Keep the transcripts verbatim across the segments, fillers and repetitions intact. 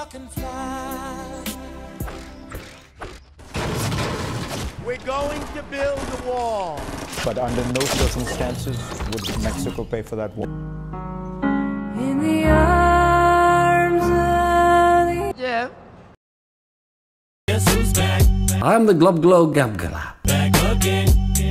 can fly. We're going to build a wall. But under no circumstances would Mexico pay for that wall. In the arms of the... Yeah. Guess who's back? I'm the Glub Glow Gabgala. Back again.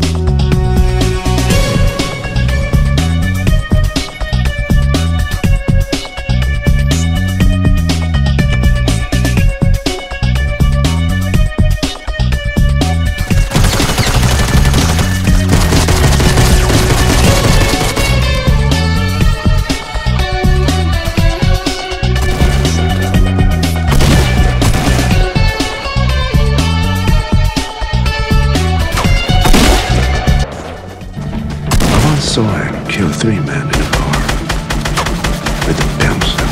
Saw him kill three men in a car with a pencil.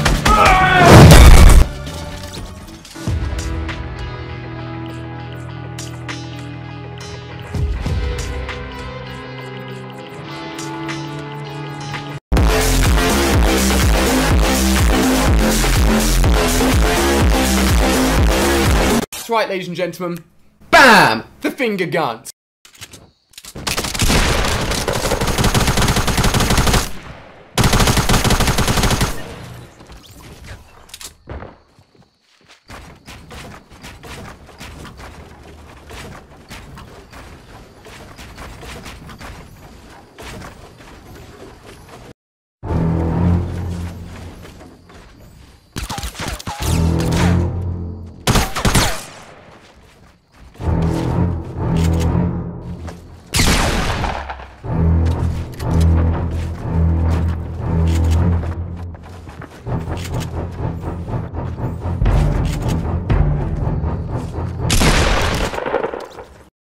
That's right, ladies and gentlemen. BAM! The finger guns.